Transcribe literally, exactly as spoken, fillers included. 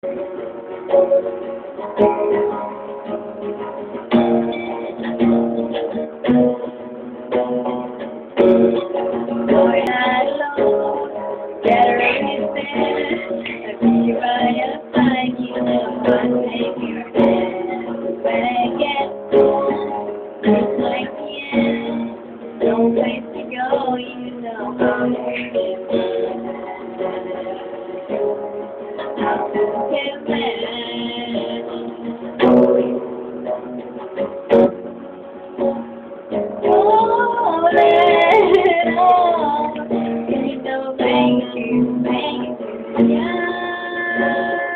You're not alone, better understand. If you run a fight, you know I'll take your hand. When I get home, it's like the end. No place to go, you know how it is. How to get mad. Oh, let it all. You know, make you, make you, yeah.